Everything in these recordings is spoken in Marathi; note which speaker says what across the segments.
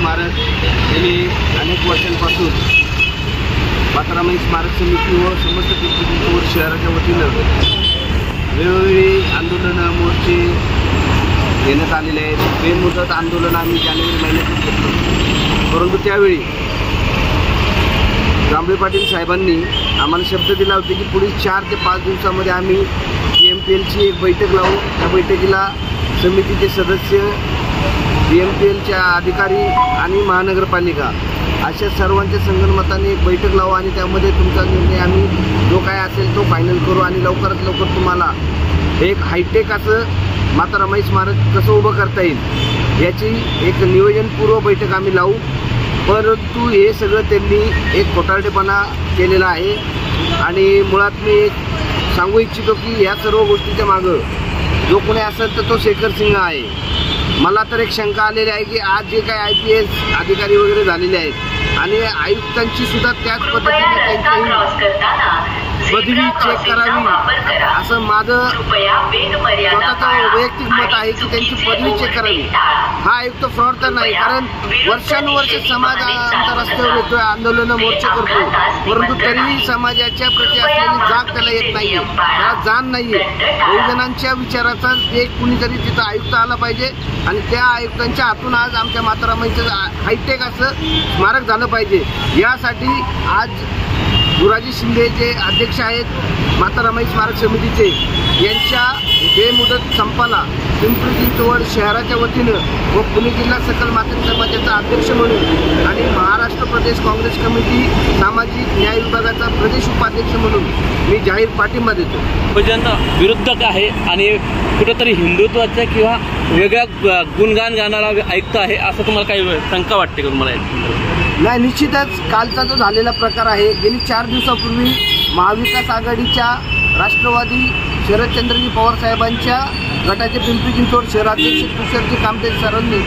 Speaker 1: स्मारक गेली अनेक वर्षांपासून मातारामाई स्मारक समिती व समस्त पिंपरी शहराच्या वतीनं वेगवेगळी आंदोलनं मोर्चे घेण्यात आलेले आहेत। बेमुदत आंदोलन आम्ही जानेवारी महिन्यातून घेतलं, परंतु त्यावेळी जांभळे पाटील साहेबांनी आम्हाला शब्द दिला होता की पुढील 4 ते 5 दिवसामध्ये आम्ही PMPLची एक बैठक लावू। त्या बैठकीला समितीचे सदस्य, PMPLच्या अधिकारी आणि महानगरपालिका अशा सर्वांच्या संगनमताने एक बैठक लावू आणि त्यामध्ये तुमचा निर्णय आम्ही जो काय असेल तो फायनल करू आणि लवकरात लवकर तुम्हाला एक हायटेक असं मातारामाई स्मारक कसं उभं करता येईल याची एक नियोजनपूर्व बैठक आम्ही लावू। परंतु हे सगळं त्यांनी एक खोटारडेपणा केलेला आहे आणि मुळात मी एक सांगू इच्छितो की या सर्व गोष्टीच्या मागं जो कोणी असेल तर तो शेखर सिंह आहे। मला तर एक शंका आलेली आहे की आज जे काय IPS अधिकारी वगैरे झालेले आहेत आणि आयुक्तांची सुद्धा त्याच पद्धतीने त्यांची पदवी चेक करावी असं माझं स्वतःचं वैयक्तिक मत आहे की त्यांची पदवी चेक करावी। हा आयुक्त फ्रॉड तर नाही, कारण वर्षानुवर्ष समाज आमचा रस्त्यावर येतोय, आंदोलनं मोर्चे करतो, परंतु तरीही समाजाच्या प्रती असलेली जाग त्याला येत नाहीये, त्याला जाण नाहीये। बहुजनांच्या विचाराचा एक कुणीतरी तिथं आयुक्त आला पाहिजे आणि त्या आयुक्तांच्या हातून आज आमच्या मातारामाईचं हायटेक असं स्मारक झालं पाहिजे। यासाठी आज गुराजी शिंदे जे अध्यक्ष आहेत मातारामाई स्मारक समितीचे, यांच्या बेमुदत संपाला पिंपरी चिंचवड शहराच्या वतीनं व पुणे जिल्हा सकल मातृ समाजाचा अध्यक्ष म्हणून आणि महाराष्ट्र प्रदेश काँग्रेस कमिटी सामाजिक न्याय विभागाचा प्रदेश उपाध्यक्ष म्हणून मी जाहीर पाठिंबा देतो।
Speaker 2: बहुजन विरुद्धक आहे आणि कुठेतरी हिंदुत्वाचा किंवा वेगळ्या गुणगान गाणारा आयुक्त आहे असं तुम्हाला काही शंका वाटते का तुम्हाला?
Speaker 1: नाही, निश्चितच कालचा जो झालेला प्रकार आहे, गेली 4 दिवसापूर्वी महाविकास आघाडीच्या राष्ट्रवादी शरदचंद्रजी पवार साहेबांच्या गटाचे पिंपरी चिंचवड शहराध्यक्ष तुषारजी कामते सरांनी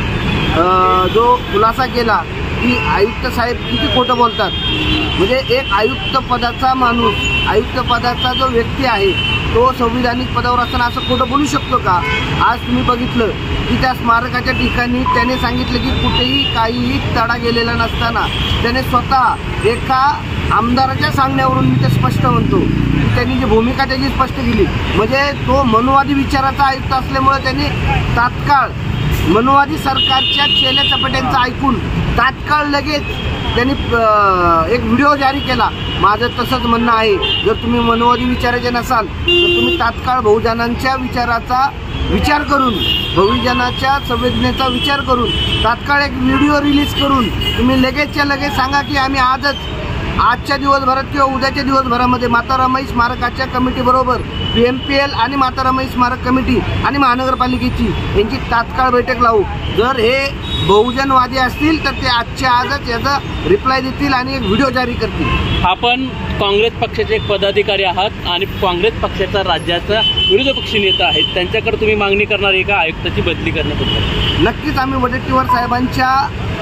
Speaker 1: जो खुलासा केला की आयुक्त साहेब किती खोटं बोलतात। म्हणजे एक आयुक्त पदाचा माणूस, आयुक्त पदाचा जो व्यक्ती आहे तो संविधानिक पदावर असताना असं खोटं बोलू शकतो का? आज तुम्ही बघितलं की त्या स्मारकाच्या ठिकाणी त्याने सांगितलं की कुठेही काहीही तडा गेलेला नसताना त्याने स्वतः एका आमदाराच्या सांगण्यावरून मी ते स्पष्ट म्हणतो की त्यांनी जी भूमिका त्याची स्पष्ट केली, म्हणजे तो मनुवादी विचाराचा आयुक्त असल्यामुळे त्याने तात्काळ मनुवादी सरकारच्या चेल्या चपाट्यांचं ऐकून तात्काळ लगेच त्यांनी एक व्हिडिओ जारी केला। माझं तसंच म्हणणं आहे, जर तुम्ही मनुवादी विचाराचे नसाल तर तुम्ही तात्काळ बहुजनांच्या विचाराचा विचार करून, बहुजनाच्या संवेदनेचा विचार करून तात्काळ एक व्हिडिओ रिलीज करून तुम्ही लगेचच्या लगेच सांगा की आम्ही आजच्या दिवसभरात किंवा उद्याच्या दिवसभरामध्ये मातारामाई स्मारकाच्या कमिटीबरोबर PMPL आणि मातारामाई स्मारक कमिटी आणि महानगरपालिकेची यांची तात्काळ बैठक लावू। जर हे बहुजनवादी असतील तर ते आजच्या आजच याचा रिप्लाय देतील आणि एक व्हिडिओ जारी करतील।
Speaker 2: आपण काँग्रेस पक्षाचे एक पदाधिकारी आहात आणि काँग्रेस पक्षाचा राज्याचा विरोधी पक्षी नेता आहेत, त्यांच्याकडे तुम्ही मागणी करणार आहे का आयुक्ताची बदली करण्याबद्दल?
Speaker 1: नक्कीच आम्ही वडेट्टीवार साहेबांच्या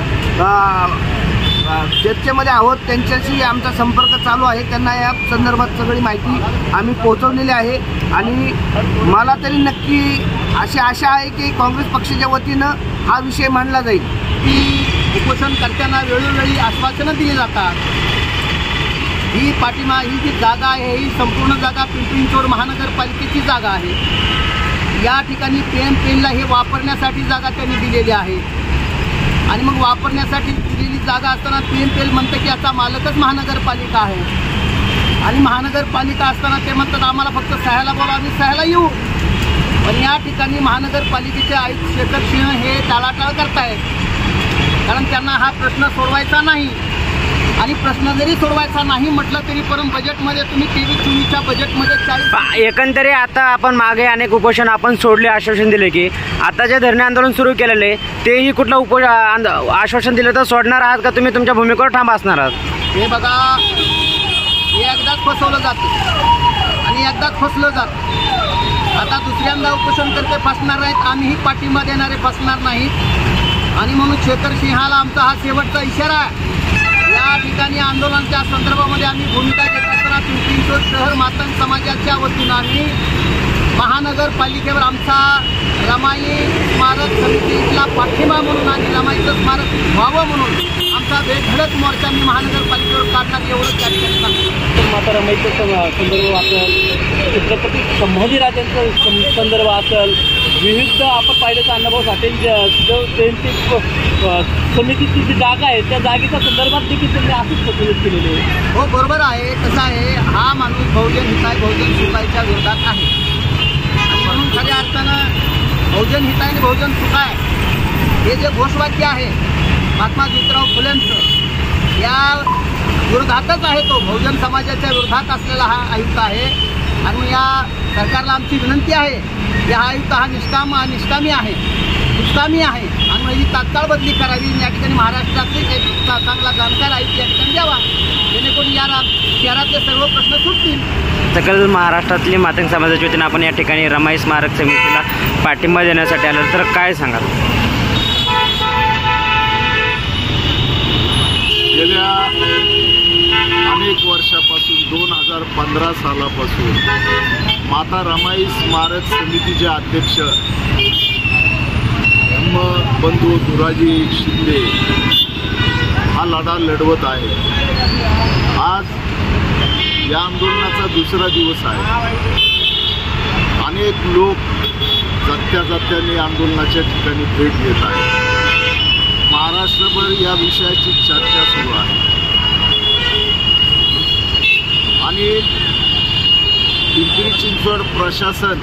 Speaker 1: चर्चेमध्ये आहोत, त्यांच्याशी आमचा संपर्क चालू आहे, त्यांना या संदर्भात सगळी माहिती आम्ही पोहोचवलेली आहे आणि मला तरी नक्की अशी आशा आहे की काँग्रेस पक्षाच्या वतीनं हा विषय मांडला जाईल। की उपोषणकर्त्यांना वेळोवेळी आश्वासनं दिली जातात, ही जी जागा आहे ही संपूर्ण जागा पिंपरी चिंचवड महानगरपालिकेची जागा आहे। या ठिकाणी PMPLला हे वापरण्यासाठी जागा त्यांनी दिलेली आहे आणि मग वापरण्यासाठी दिलेली जागा असताना PMPL म्हणतं की याचा मालकच महानगरपालिका आहे आणि महानगरपालिका असताना ते म्हणतात आम्हाला फक्त सह्याला बोला, आम्ही सह्याला येऊ। पण या ठिकाणी महानगरपालिकेचे आयुक्त शेखर सिंह हे टाळाटाळ करतायत, कारण त्यांना हा प्रश्न सोडवायचा नाही आणि प्रश्न जरी सोडवायचा नाही म्हटलं तरी पण बजेटमध्ये तुम्ही 23-24च्या बजेटमध्ये 40
Speaker 3: एकंदरीत आता आपण मागे अनेक उपोषण आपण सोडले, आश्वासन दिले की आता जे धरणे आंदोलन सुरू केलेले तेही कुठलं आश्वासन दिलं तर सोडणार आहात का तुम्ही तुमच्या भूमिकेवर ठाम असणार आहात?
Speaker 1: हे बघा, हे एकदाच फसवलं जातं आणि एकदाच फसलं जातं। आता दुसऱ्यांदा उपोषणकर्ते फसणार नाहीत, आम्हीही पाठिंबा देणारे फसणार नाहीत आणि म्हणून शेखर सिंहाला आमचा हा शेवटचा इशारा आहे। या ठिकाणी आंदोलनाच्या संदर्भामध्ये आम्ही भूमिका घेत असताना पिंपरी चिंचवड शहर मातंग समाजाच्या वतीनं आम्ही महानगरपालिकेवर आमचा रमाई स्मारक समितीला पाठिंबा म्हणून आणि रमाईचं स्मारक व्हावं म्हणून आमचा बेधडक मोर्चा मी महानगरपालिकेवर काढणार एवढंच त्या ठिकाणी सांगतो.
Speaker 2: माता रमाईचं संदर्भ असेल, छत्रपती संभाजीराजांचं संदर्भ असेल, विविध आपण पाहिलं तर अण्णाभाऊ साठे त्यांची समितीची जी जागा आहे त्या जागेच्या संदर्भात देखील त्यांनी असंच फसवणूक केलेली आहे.
Speaker 1: हो बरोबर आहे. कसं आहे, हा माणूस बहुजन हिताय बहुजन सुखायच्या विरोधात आहे आणि म्हणून खऱ्या अर्थानं बहुजन हिताय आणि बहुजन सुखाय हे जे घोषवाक्य आहे महात्मा ज्योतिराव फुलेंचं या विरोधातच आहे. तो बहुजन समाजाच्या विरोधात असलेला हा आयुक्त आहे आणि या सरकारला आमची विनंती आहे की हा आयुक्त हा निष्कामी आहे, निष्कामी आहे आणि मग ही तात्काळ बदली करावी. या ठिकाणी महाराष्ट्रातले एक चांगला जाणकार आयुक्त या ठिकाणी द्यावा जेणेकरून या शहरातले सर्व प्रश्न सुटतील.
Speaker 3: सकल महाराष्ट्रातली मातंग समाजाच्या वतीनं आपण या ठिकाणी रमाई स्मारक समितीला पाठिंबा देण्यासाठी आलं तर काय सांगाल?
Speaker 4: गेल्या अनेक वर्षापासून 2015 सालापासून माता रमाई स्मारक समितीचे अध्यक्ष बंधू दुराजी शिंदे हा लढा लढवत आहे. आज या आंदोलनाचा दुसरा दिवस आहे. अनेक लोक जात्याने आंदोलनाच्या ठिकाणी भेट देत आहेत. महाराष्ट्रभर या विषयाची चर्चा सुरू आहे आणि पिंपरी चिंचवड प्रशासन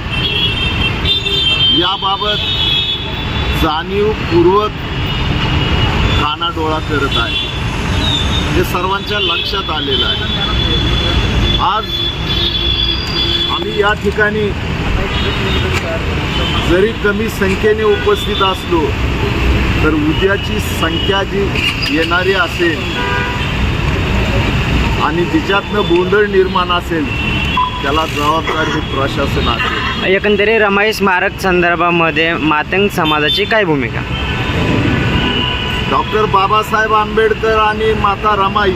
Speaker 4: याबाबत जाणीवपूर्वक कानाडोळा करत आहे. हे सर्वांच्या लक्षात आलेलं आहे. आज आम्ही या ठिकाणी जरी कमी संख्येने उपस्थित असलो तर उद्याची संख्या जी येणारी असेल आणि जिच्यातनं गोंधळ निर्माण असेल त्याला जबाबदार हे प्रशासन असेल.
Speaker 3: एकंदरीत रमाई स्मारक संदर्भामध्ये मातंग समाजाची काय भूमिका?
Speaker 4: डॉक्टर बाबासाहेब आंबेडकर आणि माता रमाई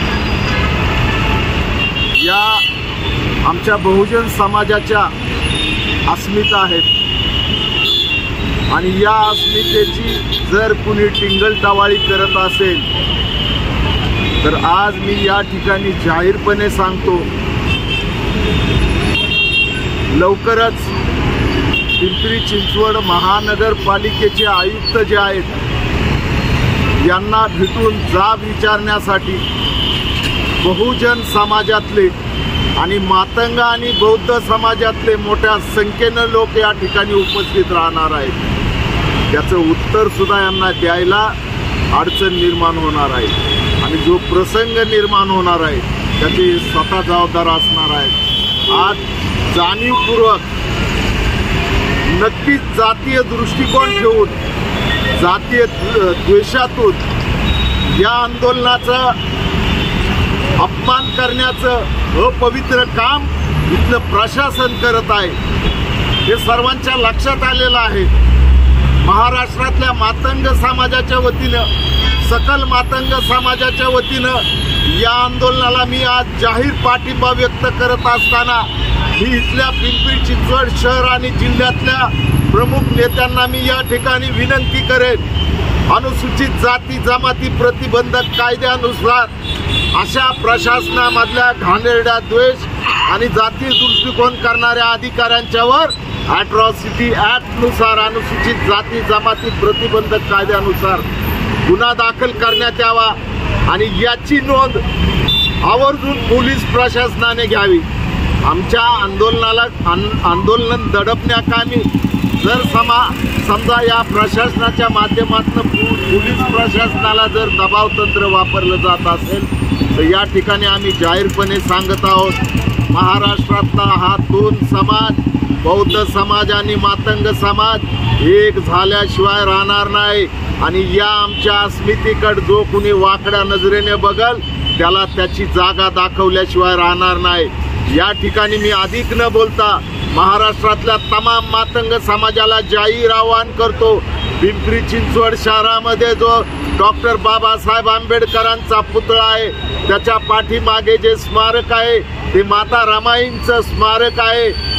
Speaker 4: या आमच्या बहुजन समाजाच्या अस्मिता आहेत आणि या अस्मितेची जर कुणी टिंगलटावाळी करत असेल तर आज मी या ठिकाणी जाहीरपणे सांगतो, लवकरच पिंपरी चिंचवड महानगरपालिकेचे आयुक्त जे आहेत यांना भेटून जाब विचारण्यासाठी बहुजन समाजातले आणि मातंग आणि बौद्ध समाजातले मोठ्या संख्येनं लोक या ठिकाणी उपस्थित राहणार आहेत. त्याचं उत्तर सुद्धा यांना द्यायला अडचण निर्माण होणार आहे आणि जो प्रसंग निर्माण होणार आहे त्याचे स्वतः जबाबदार असणार आहेत. आज जाणीवपूर्वक नक्कीच जातीय दृष्टिकोन ठेवून जातीय द्वेषातून या आंदोलनाचं अपमान करण्याचं अपवित्र काम इथलं प्रशासन करत आहे. हे सर्वांच्या लक्षात आलेलं आहे. महाराष्ट्रातल्या मातंग समाजाच्या वतीनं, सकल मातंग समाजाच्या वतीनं या आंदोलनाला मी आज जाहीर पाठिंबा व्यक्त करत असताना मी इथल्या पिंपरी चिंचवड शहर आणि जिल्ह्यातल्या प्रमुख नेत्यांना मी या ठिकाणी विनंती करेन, अनुसूचित जाती जमाती प्रतिबंधक कायद्यानुसार अशा प्रशासनामधल्या घाणेरड्या द्वेष आणि जातीय दृष्टिकोन करणाऱ्या अधिकाऱ्यांच्यावर अॅट्रॉसिटी ॲक्टनुसार अनुसूचित जाती जमाती प्रतिबंधक कायद्यानुसार गुन्हा दाखल करण्यात यावा आणि याची नोंद आवर्जून पोलीस प्रशासनाने घ्यावी. आमच्या आंदोलन दडपण्याकामी जर समजा या प्रशासनाच्या माध्यमातून पोलीस प्रशासनाला जर दबाव तंत्र वापरलं जात असेल तर या ठिकाणी आम्ही जाहीरपणे सांगत आहोत, महाराष्ट्रातला हा दोन समाज, बौद्ध समाज आणि मातंग समाज एक झाल्याशिवाय राहणार नाही आणि या आमच्या अस्मितेकडे जो कुणी वाकड्या नजरेने बघल त्याला त्याची जागा दाखवल्याशिवाय राहणार नाही. या ठिकाणी मी अधिक न बोलता महाराष्ट्रातल्या तमाम मातंग समाजाला जाहीर आवाहन करतो, पिंपरी चिंचवड शहरामध्ये जो डॉक्टर बाबासाहेब आंबेडकरांचा पुतळा आहे त्याच्या पाठीमागे जे स्मारक आहे ते माता रमाईंचं स्मारक आहे.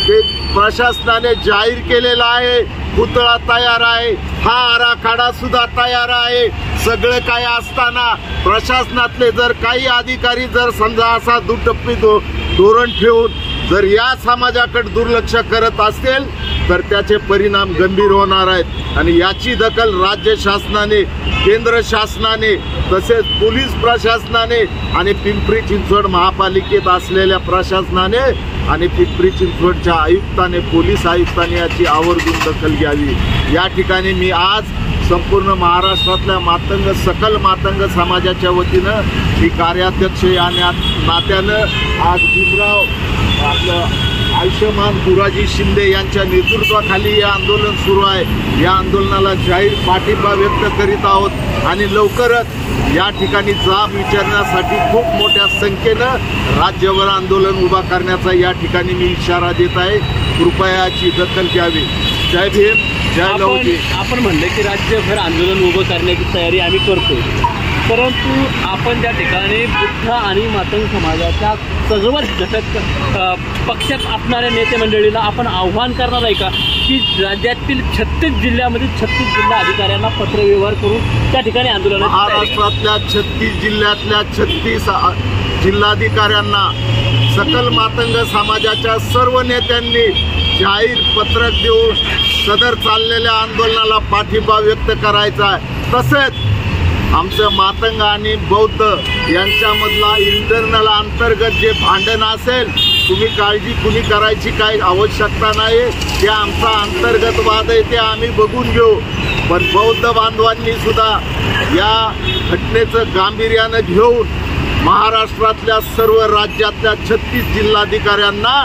Speaker 4: ते प्रशासनाने जाहीर केलेला आहे. पुतळा तयार आहे, हा आराखडा सुद्धा तयार आहे. सगळं काय असताना प्रशासनातले जर काही अधिकारी जर समजा असा दुटप्पी धोरण ठेवून जर या समाजाकडे दुर्लक्ष करत असतील तर त्याचे परिणाम गंभीर होणार आहेत. आणि याची दखल राज्य शासनाने, केंद्र शासनाने, तसेच पोलीस प्रशासनाने आणि पिंपरी चिंचवड महापालिकेत असलेल्या प्रशासनाने आणि पिंपरी चिंचवडच्या आयुक्ताने, पोलीस आयुक्ताने याची आवर्जून दखल घ्यावी. या ठिकाणी मी आज संपूर्ण महाराष्ट्रातल्या मातंग, सकल मातंग समाजाच्या वतीनं मी कार्याध्यक्ष या नात्यानं आज भीमराव आपलं आयुष्यमान बुराजी शिंदे यांच्या नेतृत्वाखाली हे आंदोलन सुरू आहे. या आंदोलनाला जाहीर पाठिंबा व्यक्त करीत आहोत आणि लवकरच या ठिकाणी जाब विचारण्यासाठी खूप मोठ्या संख्येनं राज्यभर आंदोलन उभा करण्याचा या ठिकाणी मी इशारा देत आहे. कृपया याची दखल घ्यावी. जय भीम, जय लवजी.
Speaker 2: आपण म्हणले की राज्यभर आंदोलन उभं करण्याची तयारी आम्ही करतो, परंतु आपण त्या ठिकाणी बुद्ध आणि मातंग समाजाच्या सर्वच घटक पक्षात असणाऱ्या नेते मंडळीला आपण आव्हान करणार आहे का की राज्यातील 36 जिल्ह्यामध्ये 36 जिल्हा अधिकाऱ्यांना पत्रव्यवहार करून त्या ठिकाणी आंदोलन,
Speaker 4: महाराष्ट्रातल्या 36 जिल्ह्यातल्या 36 जिल्हाधिकाऱ्यांना सकल मातंग समाजाच्या सर्व नेत्यांनी जाहीर पत्रक देऊन सदर चाललेल्या आंदोलनाला पाठिंबा व्यक्त करायचा आहे. तसेच आमचं मातंग आणि बौद्ध यांच्यामधला इंटरनल अंतर्गत जे भांडण असेल, तुम्ही काळजी कुणी करायची काही आवश्यकता नाही. ते आमचा अंतर्गत वाद आहे, ते आम्ही बघून घेऊ. पण बौद्ध बांधवांनी सुद्धा या घटनेचं गांभीर्यानं घेऊन महाराष्ट्रातल्या सर्व राज्यातल्या 36 जिल्हाधिकाऱ्यांना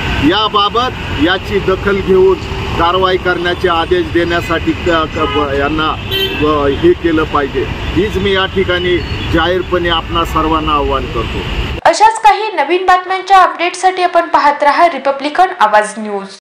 Speaker 4: याबाबत याची दखल घेऊन कारवाई करण्याचे आदेश देण्यासाठी यांना हे केलं पाहिजे. हीच मी या ठिकाणी जाहीरपणे आपणा सर्वांना आवाहन करतो.
Speaker 5: अशाच काही नवीन बातम्यांच्या अपडेटसाठी आपण पाहत रहा रिपब्लिकन आवाज न्यूज.